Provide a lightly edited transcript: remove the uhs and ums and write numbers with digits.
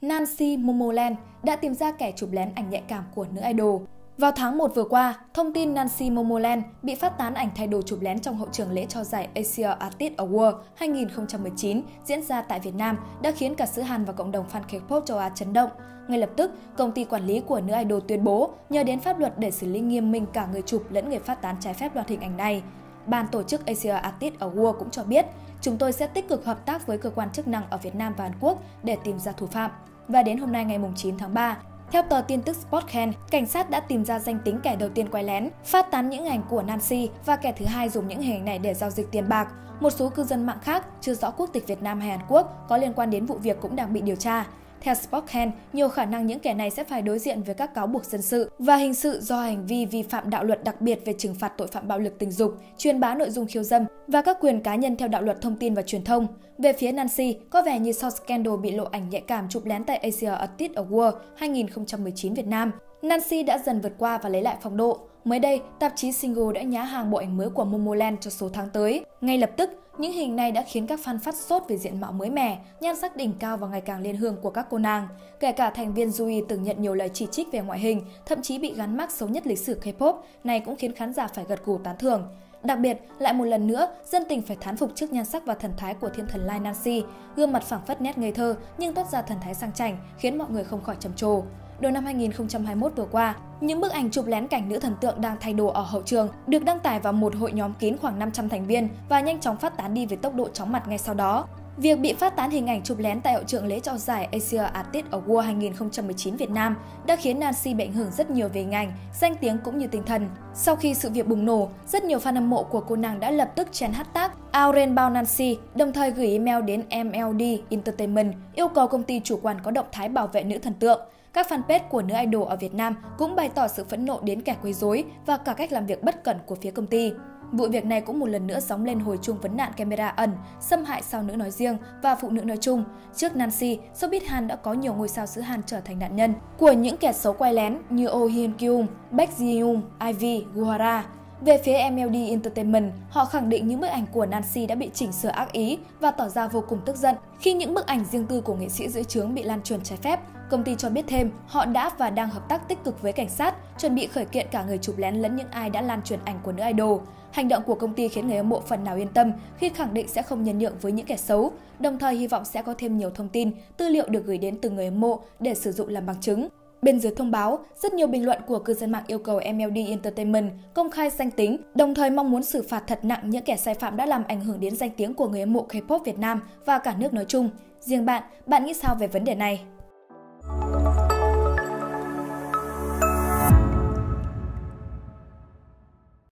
Nancy Momoland đã tìm ra kẻ chụp lén ảnh nhạy cảm của nữ idol. Vào tháng 1 vừa qua, thông tin Nancy Momoland bị phát tán ảnh thay đồ chụp lén trong hậu trường lễ trao giải Asia Artist Award 2019 diễn ra tại Việt Nam đã khiến cả xứ Hàn và cộng đồng fan K-pop châu Á chấn động. Ngay lập tức, công ty quản lý của nữ idol tuyên bố nhờ đến pháp luật để xử lý nghiêm minh cả người chụp lẫn người phát tán trái phép loạt hình ảnh này. Ban tổ chức Asia Artist Award cũng cho biết, chúng tôi sẽ tích cực hợp tác với cơ quan chức năng ở Việt Nam và Hàn Quốc để tìm ra thủ phạm. Và đến hôm nay ngày 9 tháng 3, theo tờ tin tức Sportkhen, cảnh sát đã tìm ra danh tính kẻ đầu tiên quay lén, phát tán những ảnh của Nancy và kẻ thứ hai dùng những hình ảnh này để giao dịch tiền bạc. Một số cư dân mạng khác, chưa rõ quốc tịch Việt Nam hay Hàn Quốc, có liên quan đến vụ việc cũng đang bị điều tra. Theo Sportkhen, nhiều khả năng những kẻ này sẽ phải đối diện với các cáo buộc dân sự và hình sự do hành vi vi phạm đạo luật đặc biệt về trừng phạt tội phạm bạo lực tình dục, truyền bá nội dung khiêu dâm và các quyền cá nhân theo đạo luật thông tin và truyền thông. Về phía Nancy, có vẻ như sau scandal bị lộ ảnh nhạy cảm chụp lén tại Asia Artist Award 2019 Việt Nam, Nancy đã dần vượt qua và lấy lại phong độ. Mới đây, tạp chí Single đã nhá hàng bộ ảnh mới của Momoland cho số tháng tới. Ngay lập tức, những hình này đã khiến các fan phát sốt về diện mạo mới mẻ, nhan sắc đỉnh cao và ngày càng liên hương của các cô nàng. Kể cả thành viên Yui từng nhận nhiều lời chỉ trích về ngoại hình, thậm chí bị gắn mác xấu nhất lịch sử K-pop, này cũng khiến khán giả phải gật gù tán thưởng. Đặc biệt, lại một lần nữa, dân tình phải thán phục trước nhan sắc và thần thái của thiên thần Lai Nancy. Gương mặt phảng phất nét ngây thơ nhưng toát ra thần thái sang chảnh, khiến mọi người không khỏi trầm trồ. Đầu năm 2021 vừa qua, những bức ảnh chụp lén cảnh nữ thần tượng đang thay đồ ở hậu trường được đăng tải vào một hội nhóm kín khoảng 500 thành viên và nhanh chóng phát tán đi với tốc độ chóng mặt ngay sau đó. Việc bị phát tán hình ảnh chụp lén tại hậu trường lễ trao giải Asia Artist Award 2019 Việt Nam đã khiến Nancy bị ảnh hưởng rất nhiều về hình ảnh, danh tiếng cũng như tinh thần. Sau khi sự việc bùng nổ, rất nhiều fan hâm mộ của cô nàng đã lập tức chen hashtag #OutRainbow Nancy, đồng thời gửi email đến MLD Entertainment yêu cầu công ty chủ quản có động thái bảo vệ nữ thần tượng. Các fanpage của nữ idol ở Việt Nam cũng bày tỏ sự phẫn nộ đến kẻ quấy rối và cả cách làm việc bất cẩn của phía công ty. Vụ việc này cũng một lần nữa gióng lên hồi chuông vấn nạn camera ẩn, xâm hại sao nữ nói riêng và phụ nữ nói chung. Trước Nancy, showbiz Hàn đã có nhiều ngôi sao xứ Hàn trở thành nạn nhân của những kẻ xấu quay lén như Oh Hyun Kyung, Baek Ji Young, Ivy, Guhara. Về phía MLD Entertainment, họ khẳng định những bức ảnh của Nancy đã bị chỉnh sửa ác ý và tỏ ra vô cùng tức giận khi những bức ảnh riêng tư của nghệ sĩ dưới trướng bị lan truyền trái phép. Công ty cho biết thêm, họ đã và đang hợp tác tích cực với cảnh sát, chuẩn bị khởi kiện cả người chụp lén lẫn những ai đã lan truyền ảnh của nữ idol. Hành động của công ty khiến người hâm mộ phần nào yên tâm khi khẳng định sẽ không nhân nhượng với những kẻ xấu, đồng thời hy vọng sẽ có thêm nhiều thông tin, tư liệu được gửi đến từng người hâm mộ để sử dụng làm bằng chứng. Bên dưới thông báo, rất nhiều bình luận của cư dân mạng yêu cầu MLD Entertainment công khai danh tính, đồng thời mong muốn xử phạt thật nặng những kẻ sai phạm đã làm ảnh hưởng đến danh tiếng của người hâm mộ K-pop Việt Nam và cả nước nói chung. Riêng bạn nghĩ sao về vấn đề này?